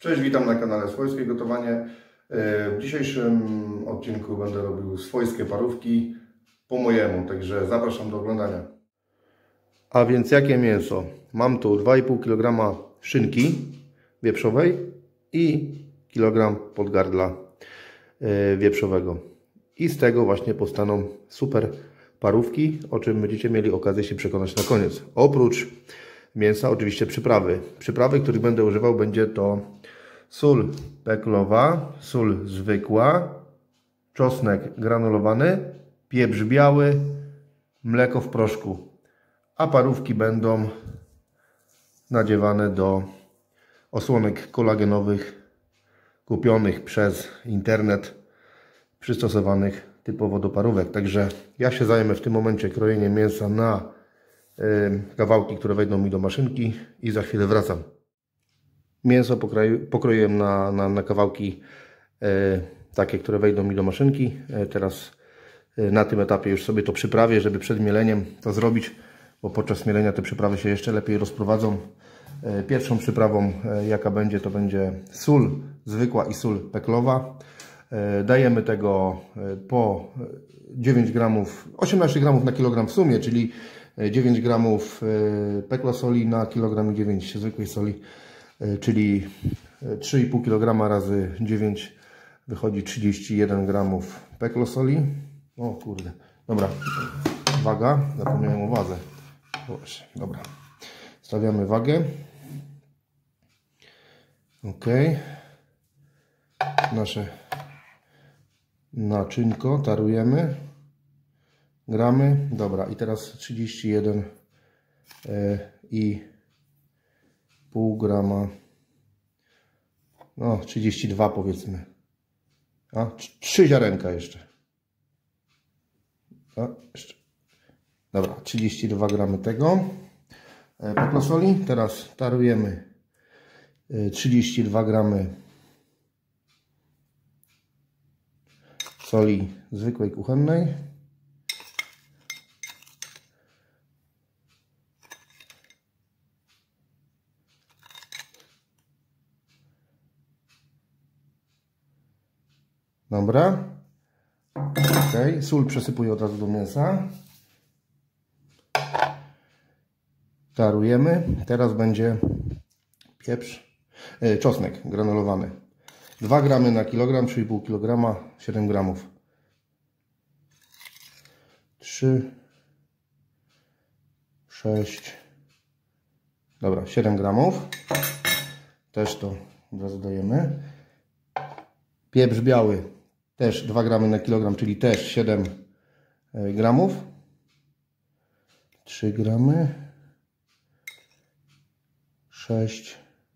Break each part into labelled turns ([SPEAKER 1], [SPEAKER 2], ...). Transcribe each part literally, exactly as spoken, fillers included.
[SPEAKER 1] Cześć, witam na kanale Swojskie Gotowanie. W dzisiejszym odcinku będę robił swojskie parówki po mojemu, także zapraszam do oglądania. A więc jakie mięso? Mam tu dwa i pół kilograma szynki wieprzowej i kilogram podgardla wieprzowego. I z tego właśnie powstaną super parówki, o czym będziecie mieli okazję się przekonać na koniec. Oprócz mięsa oczywiście przyprawy. Przyprawy, których będę używał, będzie to sól peklowa, sól zwykła, czosnek granulowany, pieprz biały, mleko w proszku. A parówki będą nadziewane do osłonek kolagenowych kupionych przez internet, przystosowanych typowo do parówek. Także ja się zajmę w tym momencie krojeniem mięsa na y, kawałki, które wejdą mi do maszynki i za chwilę wracam. Mięso pokroju, pokroiłem na, na, na kawałki y, takie, które wejdą mi do maszynki. Y, teraz y, na tym etapie już sobie to przyprawię, żeby przed mieleniem to zrobić, bo podczas mielenia te przyprawy się jeszcze lepiej rozprowadzą. Y, pierwszą przyprawą, y, jaka będzie, to będzie sól zwykła i sól peklowa. Dajemy tego po dziewięć gramów, osiemnaście gramów na kilogram w sumie, czyli dziewięć gramów peklosoli na kilogram i dziewięć zwykłej soli, czyli trzy i pół kilograma razy dziewięć wychodzi trzydzieści jeden gramów peklosoli. O kurde, dobra, waga, zapomniałem o wadze. Dobra, stawiamy wagę. Ok, nasze naczynko tarujemy, gramy, dobra, i teraz trzydzieści jeden i pół grama, no trzydzieści dwa powiedzmy, a trzy ziarenka jeszcze, a, jeszcze. Dobra, trzydzieści dwa gramy tego peklosoli. Teraz tarujemy trzydzieści dwa gramy soli zwykłej kuchennej. Dobra. Ok, sól przesypuję od razu do mięsa. Tarujemy. Teraz będzie pieprz, e, czosnek granulowany. dwa gramy na kilogram, trzy i pół kilograma, siedem gramów. trzy, sześć, dobra, siedem gramów. Też to od razu dajemy. Pieprz biały też dwa gramy na kilogram, czyli też siedem gramów. trzy gramy. sześć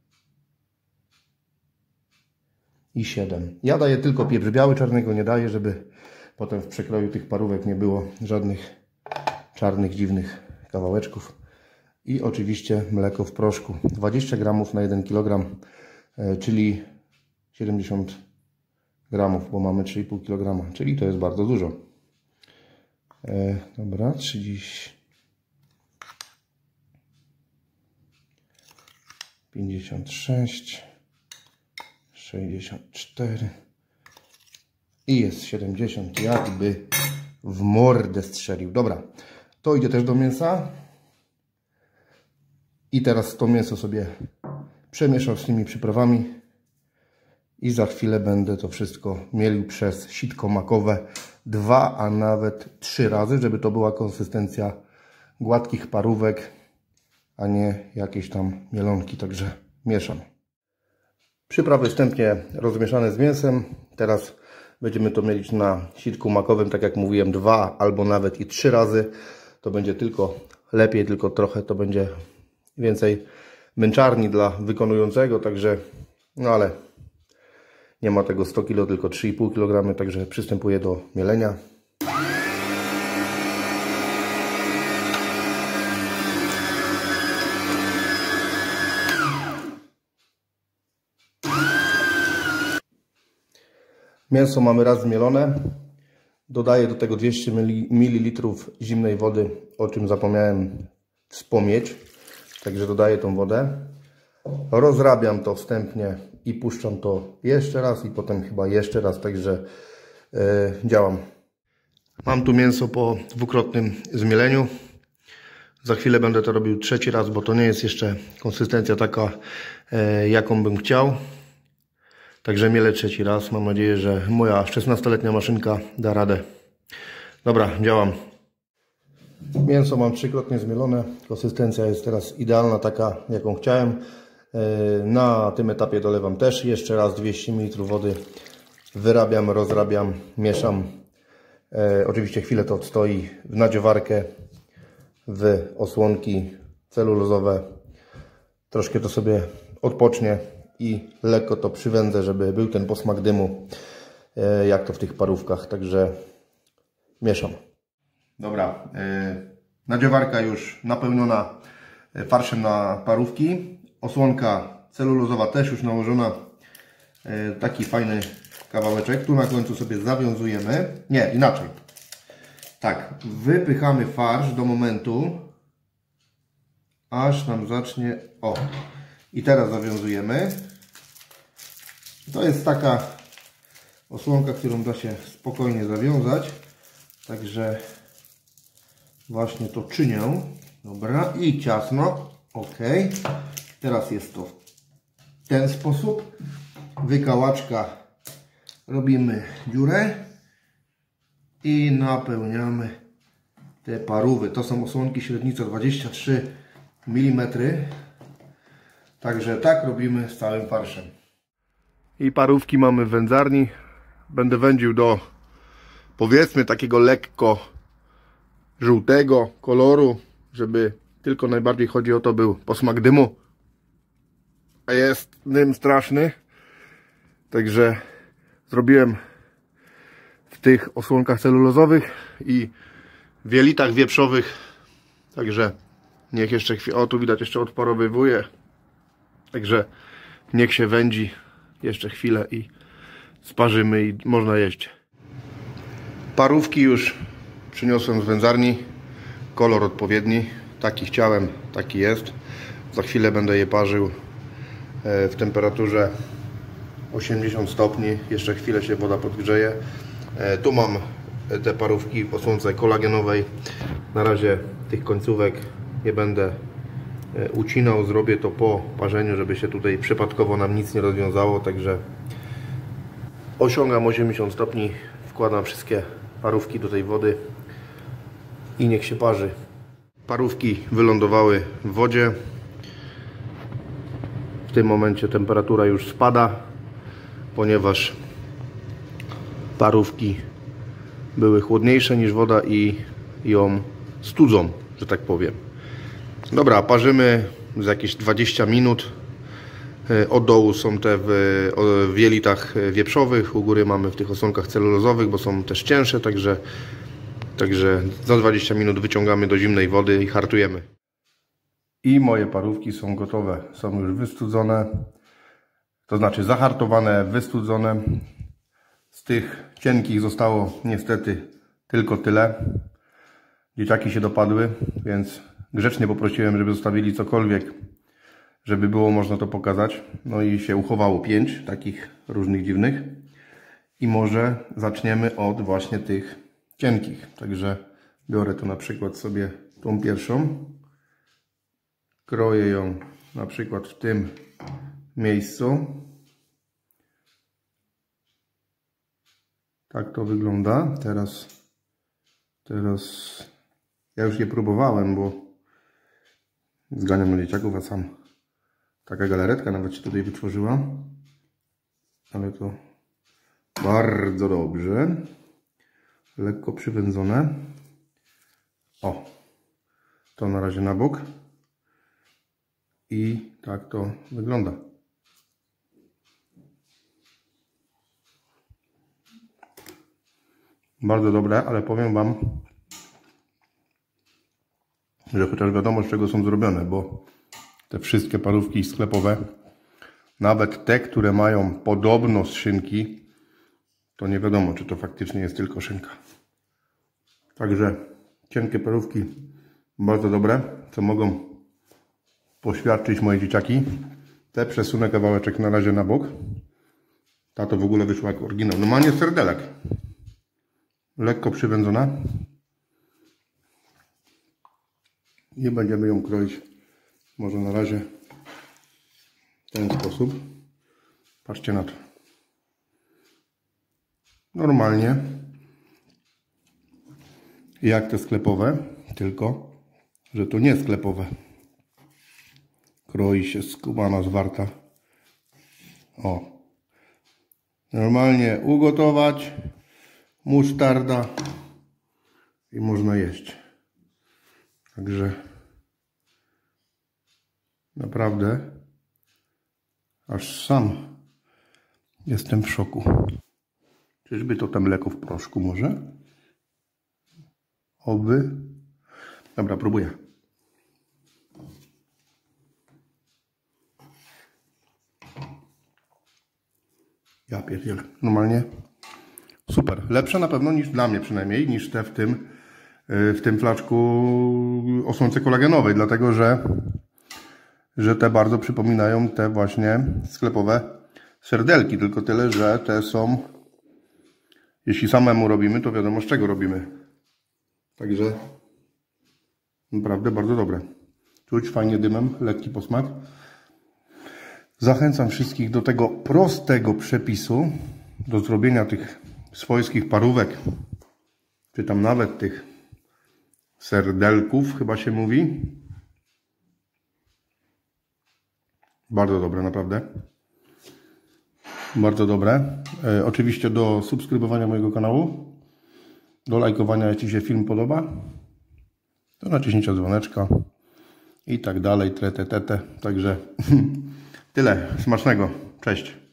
[SPEAKER 1] i siedem. Ja daję tylko pieprz biały, czarnego nie daję, żeby potem w przekroju tych parówek nie było żadnych czarnych, dziwnych kawałeczków. I oczywiście mleko w proszku. dwadzieścia gramów na jeden kilogram, czyli siedemdziesiąt gramów, bo mamy trzy i pół kilograma, czyli to jest bardzo dużo. E, dobra, trzydzieści, pięćdziesiąt sześć, sześćdziesiąt cztery i jest siedemdziesiąt, jakby w mordę strzelił. Dobra, to idzie też do mięsa. I teraz to mięso sobie przemieszał z tymi przyprawami i za chwilę będę to wszystko mielił przez sitko makowe dwa, a nawet trzy razy, żeby to była konsystencja gładkich parówek, a nie jakieś tam mielonki, także mieszam. Przyprawy wstępnie rozmieszane z mięsem. Teraz będziemy to mielić na sitku makowym, tak jak mówiłem, dwa albo nawet i trzy razy. To będzie tylko lepiej, tylko trochę to będzie więcej męczarni dla wykonującego, także no ale nie ma tego sto kilo, tylko trzy i pół kilograma, także przystępuję do mielenia. Mięso mamy raz zmielone. Dodaję do tego dwieście mililitrów zimnej wody, o czym zapomniałem wspomnieć. Także dodaję tą wodę. rozrabiam to wstępnie i puszczam to jeszcze raz i potem chyba jeszcze raz, także yy, działam. Mam tu mięso po dwukrotnym zmieleniu. Za chwilę będę to robił trzeci raz, bo to nie jest jeszcze konsystencja taka, yy, jaką bym chciał. Także mielę trzeci raz. Mam nadzieję, że moja szesnastoletnia maszynka da radę. Dobra, działam. Mięso mam trzykrotnie zmielone. Konsystencja jest teraz idealna, taka jaką chciałem. Na tym etapie dolewam też jeszcze raz dwieście mililitrów wody. Wyrabiam, rozrabiam, mieszam. Oczywiście chwilę to odstoi w nadziewarkę, w osłonki celulozowe. Troszkę to sobie odpocznie i lekko to przywędzę, żeby był ten posmak dymu, jak to w tych parówkach. Także mieszam. Dobra, nadziewarka już napełniona farszem na parówki. Osłonka celulozowa też już nałożona. Taki fajny kawałeczek. Tu na końcu sobie zawiązujemy. Nie, inaczej. Tak, wypychamy farsz do momentu, aż nam zacznie... O! I teraz zawiązujemy. To jest taka osłonka, którą da się spokojnie zawiązać. Także właśnie to czynię. Dobra, i ciasno. Ok. Teraz jest to w ten sposób. Wykałaczka, robimy dziurę i napełniamy te parówy. To są osłonki średnica dwadzieścia trzy milimetry. Także tak robimy z całym farszem. I parówki mamy w wędzarni. Będę wędził do, powiedzmy, takiego lekko żółtego koloru, żeby tylko najbardziej chodzi o to, był posmak dymu. A jest dym straszny. Także zrobiłem w tych osłonkach celulozowych i w jelitach wieprzowych. Także niech jeszcze chwilę... O, tu widać, jeszcze odparowywuje. Także niech się wędzi jeszcze chwilę i sparzymy i można jeść. Parówki już przyniosłem z wędzarni. Kolor odpowiedni. Taki chciałem, taki jest. Za chwilę będę je parzył w temperaturze osiemdziesiąt stopni. Jeszcze chwilę się woda podgrzeje. Tu mam te parówki w osłonce kolagenowej. Na razie tych końcówek nie będę ucinał. Zrobię to po parzeniu, żeby się tutaj przypadkowo nam nic nie rozwiązało. Także osiągam osiemdziesiąt stopni. Wkładam wszystkie parówki do tej wody i niech się parzy. Parówki wylądowały w wodzie. W tym momencie temperatura już spada, ponieważ parówki były chłodniejsze niż woda i ją studzą, że tak powiem. Dobra, parzymy za jakieś dwadzieścia minut. Od dołu są te w, w jelitach wieprzowych, u góry mamy w tych osłonkach celulozowych, bo są też cięższe, także, także za dwadzieścia minut wyciągamy do zimnej wody i hartujemy. I moje parówki są gotowe, są już wystudzone, to znaczy zahartowane, wystudzone. Z tych cienkich zostało niestety tylko tyle. Dzieciaki się dopadły, więc grzecznie poprosiłem, żeby zostawili cokolwiek, żeby było można to pokazać. No i się uchowało pięć takich różnych dziwnych. I może zaczniemy od właśnie tych cienkich. Także biorę tu na przykład sobie tą pierwszą. Kroję ją na przykład w tym miejscu. Tak to wygląda. Teraz, teraz ja już je próbowałem, bo zganiam na dzieciaków, a sam taka galaretka nawet się tutaj wytworzyła. Ale to bardzo dobrze. Lekko przywędzone. O, to na razie na bok. I tak to wygląda. Bardzo dobre, ale powiem Wam, że chociaż wiadomo, z czego są zrobione, bo te wszystkie parówki sklepowe, nawet te, które mają podobno z szynki, to nie wiadomo, czy to faktycznie jest tylko szynka. Także cienkie parówki bardzo dobre, co mogą poświadczyć moje dzieciaki. Te przesunę kawałeczek na razie na bok. Ta to w ogóle wyszła jak oryginał. Normalnie serdelek. Lekko przywędzona. Nie będziemy ją kroić. Może na razie w ten sposób. Patrzcie na to. Normalnie. Jak te sklepowe. Tylko, że to nie sklepowe. Kroi się skubana, zwarta. O. Normalnie ugotować. Musztarda. I można jeść. Także naprawdę aż sam jestem w szoku. Czyżby to tam mleko w proszku może? Oby. Dobra, próbuję. Ja pierdzielę. Normalnie super. Lepsze na pewno niż dla mnie przynajmniej, niż te w tym w tym flaczku osłonce kolagenowej, dlatego że że te bardzo przypominają te właśnie sklepowe serdelki, tylko tyle, że te są, jeśli samemu robimy, to wiadomo z czego robimy. Także naprawdę bardzo dobre. Czuć fajnie dymem, lekki posmak. Zachęcam wszystkich do tego prostego przepisu, do zrobienia tych swojskich parówek, czy tam nawet tych serdelków, chyba się mówi. Bardzo dobre, naprawdę. Bardzo dobre. E, oczywiście do subskrybowania mojego kanału, do lajkowania, jeśli się film podoba, do naciśnięcia dzwoneczka i tak dalej, trete, tete. Także tyle. Smacznego. Cześć.